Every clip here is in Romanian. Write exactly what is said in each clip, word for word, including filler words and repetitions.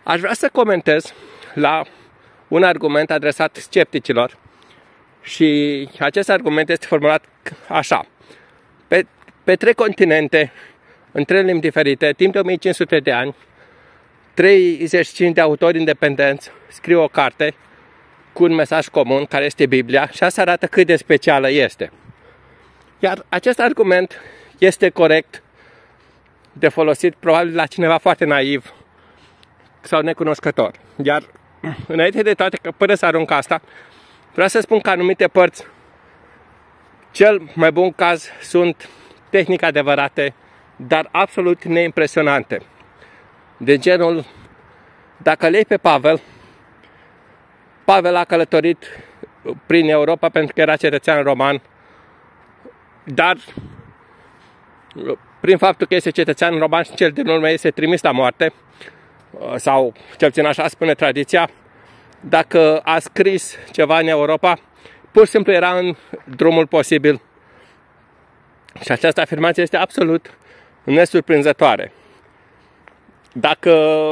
Aș vrea să comentez la un argument adresat scepticilor și acest argument este formulat așa. Pe, pe trei continente, în trei limbi diferite, timp de o mie cinci sute de ani, treizeci și cinci de autori independenți scriu o carte cu un mesaj comun, care este Biblia, și asta arată cât de specială este. Iar acest argument este corect de folosit probabil la cineva foarte naiv sau necunoscător. Iar înainte de toate, că până să arunc asta, vreau să spun că anumite părți, cel mai bun caz, sunt tehnic adevărate, dar absolut neimpresionante. De genul, dacă le iei pe Pavel, Pavel a călătorit prin Europa pentru că era cetățean roman, dar prin faptul că este cetățean roman și cel din urmă este trimis la moarte, sau cel puțin așa spune tradiția, dacă a scris ceva în Europa, pur și simplu era în drumul posibil. Și această afirmație este absolut nesurprinzătoare. Dacă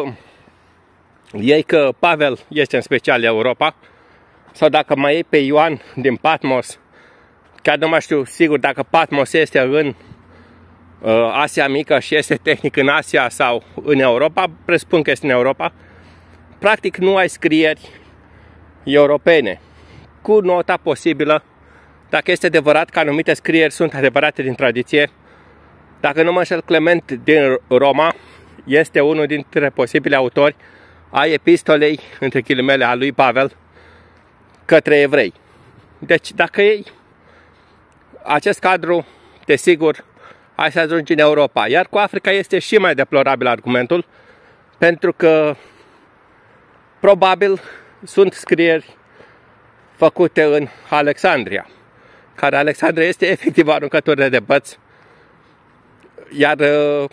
iei că Pavel este în special Europa, sau dacă mai iei pe Ioan din Patmos, chiar nu mai știu sigur dacă Patmos este în uh, Asia Mică și este tehnic în Asia sau în Europa, presupun că este în Europa, practic nu ai scrieri europene, cu nota posibilă, dacă este adevărat că anumite scrieri sunt adevărate din tradiție. Dacă nu mă înșel, Clement din Roma este unul dintre posibili autori ai epistolei, între ghilimele, a lui Pavel către evrei. Deci dacă iei acest cadru, desigur, ai să ajungi în Europa. Iar cu Africa este și mai deplorabil argumentul, pentru că probabil sunt scrieri făcute în Alexandria, care Alexandria este efectiv aruncătură de băți. Iar uh,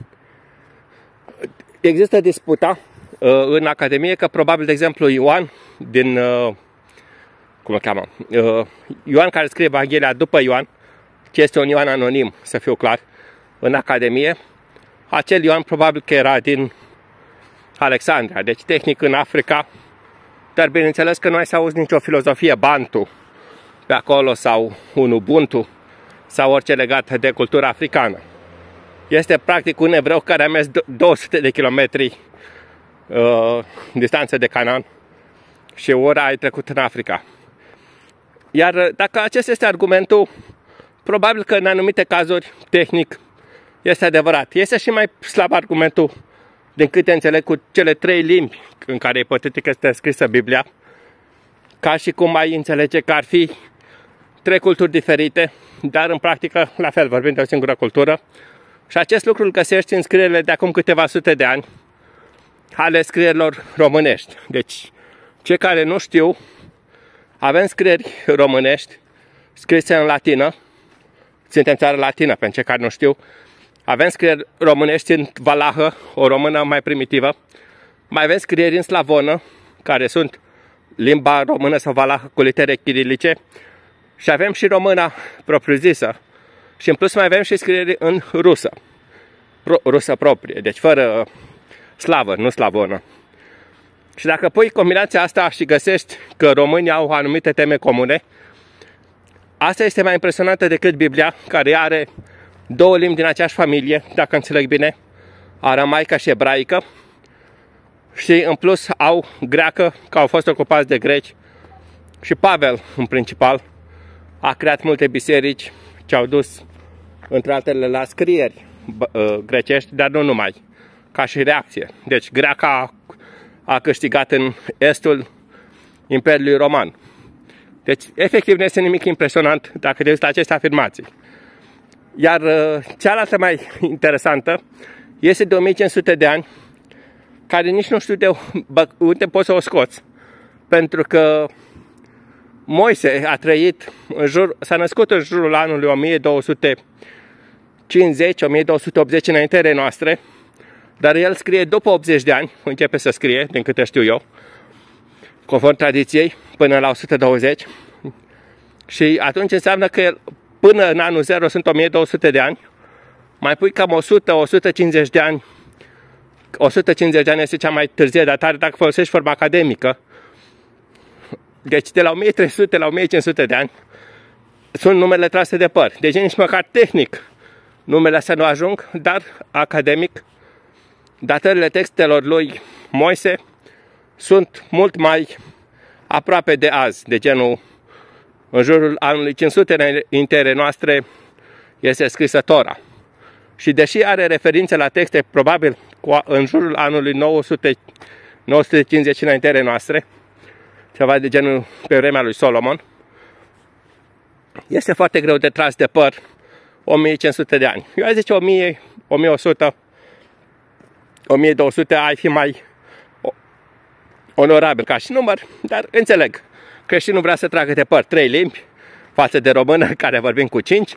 există disputa uh, în Academie că probabil, de exemplu, Ioan din uh, cum îl cheamă? Uh, Ioan, care scrie Evanghelia după Ioan, ce este un Ioan anonim, să fiu clar, în Academie, acel Ioan probabil că era din Alexandria, deci tehnic în Africa, dar bineînțeles că nu ai să auzi nicio filozofie Bantu pe acolo sau un Ubuntu sau orice legat de cultura africană. Este practic un evreu care a mers două sute de kilometri uh, distanță de Canaan și ora ai trecut în Africa. Iar dacă acesta este argumentul, probabil că în anumite cazuri tehnic este adevărat. Este și mai slab argumentul, din câte înțeleg, cu cele trei limbi în care ipotetic este scrisă Biblia, ca și cum ai înțelege că ar fi trei culturi diferite, dar în practică la fel vorbim de o singură cultură. Și acest lucru îl găsești în scrierile de acum câteva sute de ani ale scrierilor românești. Deci, cei care nu știu, avem scrieri românești scrise în latină, suntem țară latină pentru cei care nu știu, avem scrieri românești în valahă, o română mai primitivă, mai avem scrieri în slavonă, care sunt limba română sau valahă cu litere chirilice, și avem și româna propriu-zisă, și în plus mai avem și scrieri în rusă, Pro, rusă proprie, deci fără slavă, nu slavonă. Și dacă pui combinația asta și găsești că românii au anumite teme comune, asta este mai impresionantă decât Biblia, care are două limbi din aceeași familie, dacă înțeleg bine, aramaică și ebraică, și în plus au greacă, că au fost ocupați de greci, și Pavel, în principal, a creat multe biserici ce au dus, între altele, la scrieri grecești, dar nu numai, ca și reacție. Deci greaca a câștigat în estul Imperiului Roman. Deci, efectiv, nu este nimic impresionant dacă te uiți la aceste afirmații. Iar cealaltă mai interesantă este de o mie cinci sute de ani, care nici nu știu de unde poți să o scoți. Pentru că Moise a trăit în jur, s-a născut în jurul anului o mie două sute cincizeci - o mie două sute optzeci înaintea noastre, dar el scrie după optzeci de ani, începe să scrie, din câte știu eu, conform tradiției, până la o sută douăzeci. Și atunci înseamnă că până în anul zero sunt o mie două sute de ani, mai pui cam o sută - o sută cincizeci de ani o sută cincizeci de ani este cea mai târzie datare dacă folosești forma academică. Deci de la o mie trei sute la o mie cinci sute de ani sunt numele trase de păr. Deci nici măcar tehnic numele astea nu ajung, dar academic datările textelor lui Moise sunt mult mai aproape de azi, de genul în jurul anului cinci sute înaintea erei noastre este scrisă Tora. Și deși are referințe la texte probabil în jurul anului nouă sute, nouă sute cincizeci înaintea erei noastre, ceva de genul pe vremea lui Solomon, este foarte greu de tras de păr o mie cinci sute de ani. Eu aș zice o mie, o mie o sută, o mie două sute ai fi mai onorabil ca și număr, dar înțeleg. Creștinul vrea să tragă de păr trei limbi față de română care vorbim cu cinci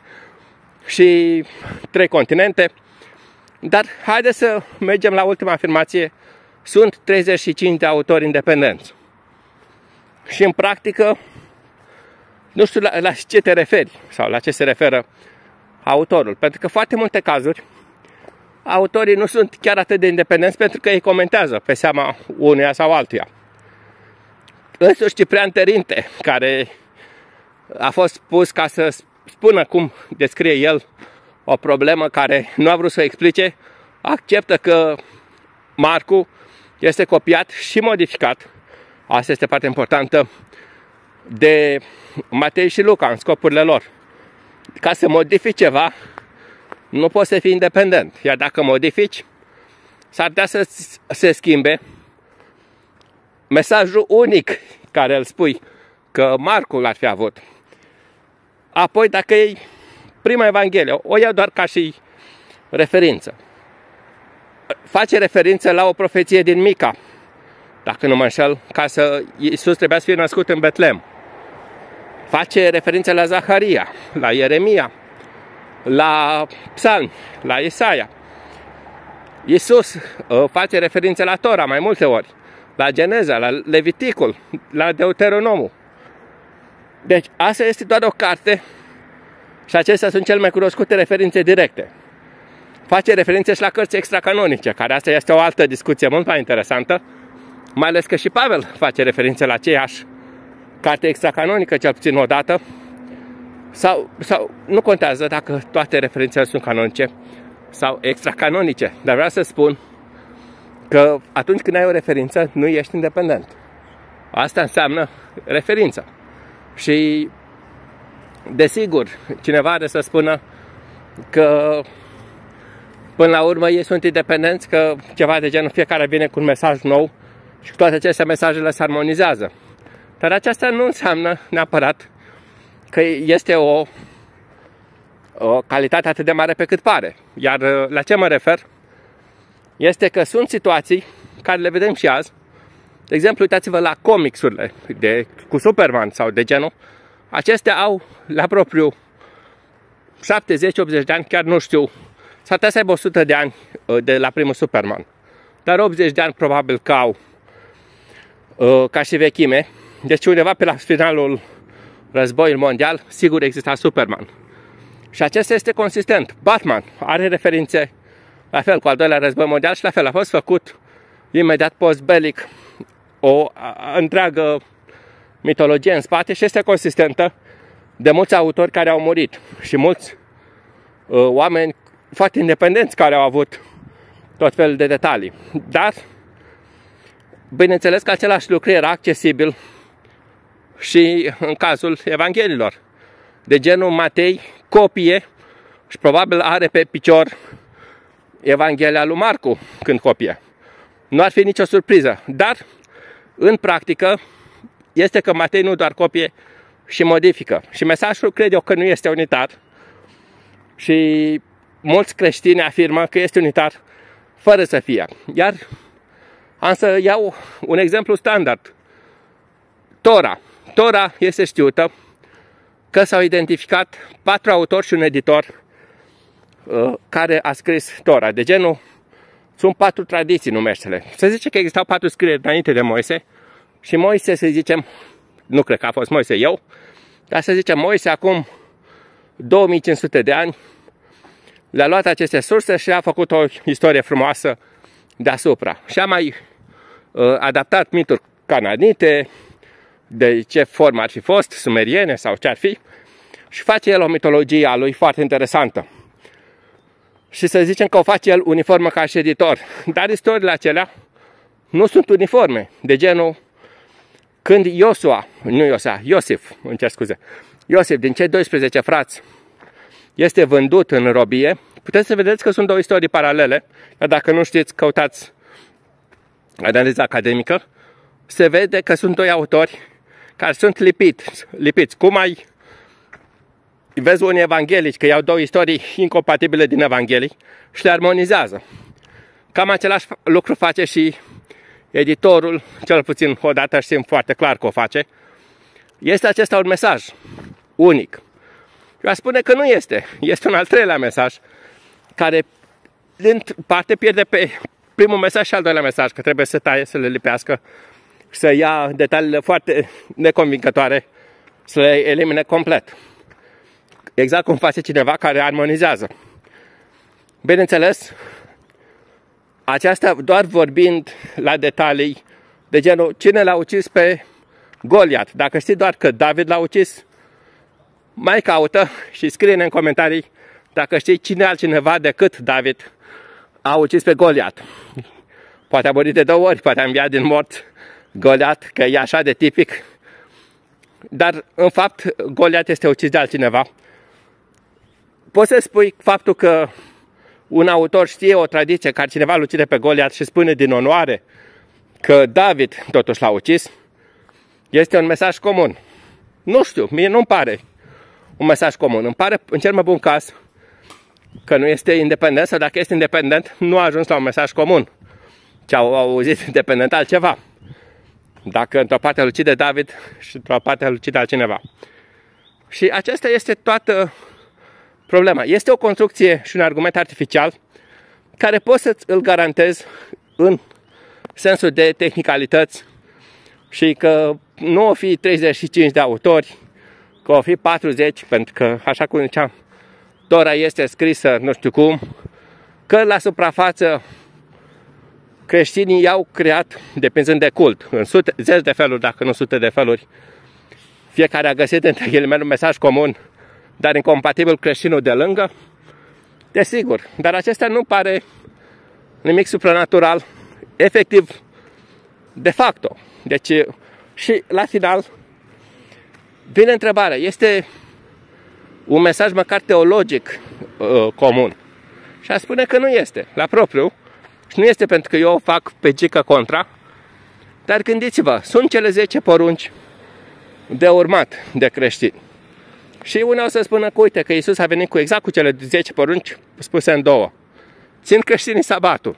și trei continente. Dar haideți să mergem la ultima afirmație. Sunt treizeci și cinci de autori independenți. Și în practică, nu știu la, la ce te referi sau la ce se referă autorul. Pentru că foarte multe cazuri, autorii nu sunt chiar atât de independenți pentru că ei comentează pe seama unuia sau altuia. Însuși Ciprian Terinte, care a fost pus ca să spună cum descrie el o problemă care nu a vrut să o explice, acceptă că Marcu este copiat și modificat, asta este partea importantă, de Matei și Luca în scopurile lor. Ca să modifici ceva, nu poți să fii independent. Iar dacă modifici, s-ar putea să se schimbe mesajul unic care îl spui că Marcu l-ar fi avut. Apoi, dacă iei prima Evanghelie, o iau doar ca și referință. Face referință la o profeție din Mica, dacă nu mă înșel, ca să Iisus trebuia să fie născut în Betlehem. Face referință la Zaharia, la Ieremia, la Psalmi, la Isaia. Iisus uh, face referință la Tora mai multe ori, la Geneza, la Leviticul, la Deuteronomul. Deci asta este doar o carte și acestea sunt cele mai cunoscute referințe directe. Face referințe și la cărți extracanonice, care asta este o altă discuție mult mai interesantă, mai ales că și Pavel face referințe la aceeași carte extracanonică, cel puțin o dată, sau, sau nu contează dacă toate referințele sunt canonice sau extracanonice, dar vreau să spun că atunci când ai o referință, nu ești independent. Asta înseamnă referință. Și desigur, cineva are să spună că până la urmă ei sunt independenți, că ceva de genul fiecare vine cu un mesaj nou și cu toate aceste mesajele se armonizează. Dar aceasta nu înseamnă neapărat că este o, o calitate atât de mare pe cât pare. Iar la ce mă refer este că sunt situații care le vedem și azi. De exemplu, uitați-vă la comicsurile de, cu Superman sau de genul. Acestea au la propriu șaptezeci optzeci de ani, chiar nu știu. S-ar putea să aibă o sută de ani de la primul Superman. Dar optzeci de ani probabil că au ca și vechime. Deci undeva pe la finalul războiului mondial, sigur exista Superman. Și acesta este consistent. Batman are referințe la fel cu al doilea război mondial și la fel a fost făcut imediat post-belic o întreagă mitologie în spate și este consistentă de mulți autori care au murit și mulți uh, oameni foarte independenți care au avut tot felul de detalii. Dar, bineînțeles că același lucru era accesibil și în cazul Evangheliilor. De genul Matei copie și probabil are pe picior Evanghelia lui Marcu când copie. Nu ar fi nicio surpriză, dar în practică este că Matei nu doar copie și modifică. Și mesajul cred eu că nu este unitar și mulți creștini afirmă că este unitar fără să fie. Iar am să iau un exemplu standard. Tora. Tora este știută că s-au identificat patru autori și un editor uh, care a scris Tora. De genul, sunt patru tradiții numește-le. Se zice că existau patru scrieri înainte de Moise și Moise, să zicem, nu cred că a fost Moise eu, dar să zicem Moise acum două mii cinci sute de ani le-a luat aceste surse și a făcut o istorie frumoasă deasupra. Și am mai uh, adaptat mituri cananite, de ce formă ar fi fost, sumeriene sau ce ar fi, și face el o mitologie a lui foarte interesantă. Și să zicem că o face el uniformă ca și editor. Dar istoriile acelea nu sunt uniforme, de genul când Iosua, nu Iosua, Iosif, îmi cer scuze, Iosif din cei doisprezece frați este vândut în robie, puteți să vedeți că sunt două istorii paralele, dar dacă nu știți, căutați analiza academică, se vede că sunt doi autori care sunt lipiți, lipiți. Cum ai, vezi unii evanghelici că iau două istorii incompatibile din Evanghelii și le armonizează. Cam același lucru face și editorul, cel puțin odată știm foarte clar că o face. Este acesta un mesaj unic. Eu aș spune că nu este. Este un al treilea mesaj care din parte pierde pe primul mesaj și al doilea mesaj, că trebuie să taie, să le lipească, să ia detaliile foarte neconvingătoare, să le elimine complet. Exact cum face cineva care armonizează. Bineînțeles, aceasta doar vorbind la detalii de genul cine l-a ucis pe Goliat. Dacă știi doar că David l-a ucis, mai caută și scrie-ne în comentarii dacă știi cine altcineva decât David a ucis pe Goliat. Poate a murit de două ori, poate a înviat din mort Goliat, că e așa de tipic. Dar, în fapt, Goliat este ucis de altcineva. Poți să spui faptul că un autor știe o tradiție care cineva îl ucide pe Goliat și spune din onoare că David totuși l-a ucis, este un mesaj comun. Nu știu, mie nu-mi pare un mesaj comun. Îmi pare, în cel mai bun caz, că nu este independent, sau dacă este independent, nu a ajuns la un mesaj comun, ci au auzit independent altceva. Dacă într-o parte îl ucide David și într-o parte îl ucide altcineva. Și aceasta este toată problema. Este o construcție și un argument artificial care poți să îl garantezi în sensul de tehnicalități și că nu o fi treizeci și cinci de autori, că o fi patruzeci, pentru că, așa cum ziceam, Tora este scrisă nu știu cum, că la suprafață creștinii i-au creat, depinzând de cult, în sute, zeci de feluri, dacă nu sute de feluri. Fiecare a găsit între ghilimele un mesaj comun, dar incompatibil creștinul de lângă. Desigur, dar acesta nu pare nimic supranatural, efectiv, de facto. Deci, și la final, vine întrebarea, este un mesaj măcar teologic uh, comun? Și a spune că nu este, la propriu. Și nu este pentru că eu o fac pe gică contra, dar gândiți-vă, sunt cele zece porunci de urmat de creștini. Și unii o să spună că uite, că Iisus a venit cu exact cu cele zece porunci spuse în două. Țin creștinii sabatul.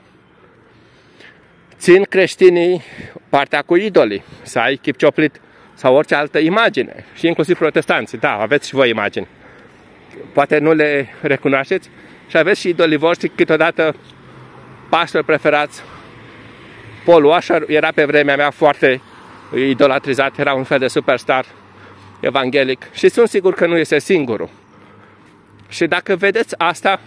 Țin creștinii partea cu idolii, să ai chip cioplit sau orice altă imagine. Și inclusiv protestanții, da, aveți și voi imagini. Poate nu le recunoașteți și aveți și idolii voștri, câteodată pastori preferați. Paul Washer era pe vremea mea foarte idolatrizat, era un fel de superstar evanghelic și sunt sigur că nu este singurul. Și dacă vedeți asta,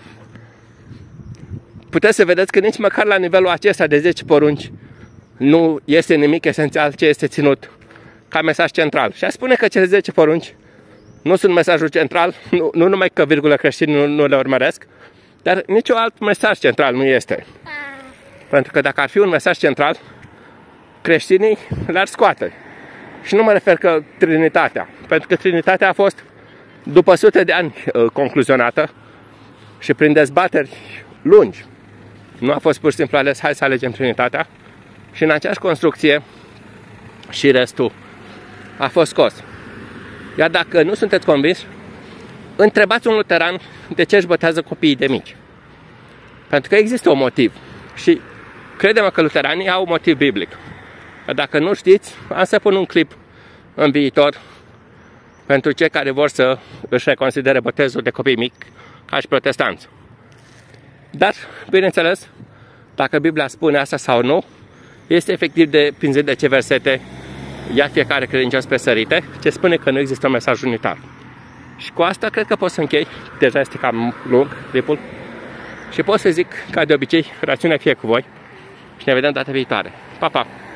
puteți să vedeți că nici măcar la nivelul acesta de zece porunci nu este nimic esențial ce este ținut ca mesaj central. Și a spune că cele zece porunci nu sunt mesajul central, nu, nu numai că virgulă creștinii nu, nu le urmăresc, dar niciun alt mesaj central nu este. Pentru că dacă ar fi un mesaj central, creștinii l-ar scoate. Și nu mă refer că Trinitatea, pentru că Trinitatea a fost după sute de ani concluzionată și prin dezbateri lungi. Nu a fost pur și simplu ales, hai să alegem Trinitatea, și în aceeași construcție și restul a fost scos. Iar dacă nu sunteți convinși, întrebați un luteran de ce își botează copiii de mici. Pentru că există un motiv. Și credem că luteranii au un motiv biblic. Dacă nu știți, am să pun un clip în viitor pentru cei care vor să își reconsidere botezul de copii mici ca și protestanți. Dar, bineînțeles, dacă Biblia spune asta sau nu, este efectiv depinzând de ce versete ia fiecare credincios pe sărite, ce spune că nu există un mesaj unitar. Și cu asta cred că pot să închei, deja este cam lung clipul, și pot să zic, ca de obicei, rațiunea fie cu voi. și ne vedem data viitoare. Pa, pa!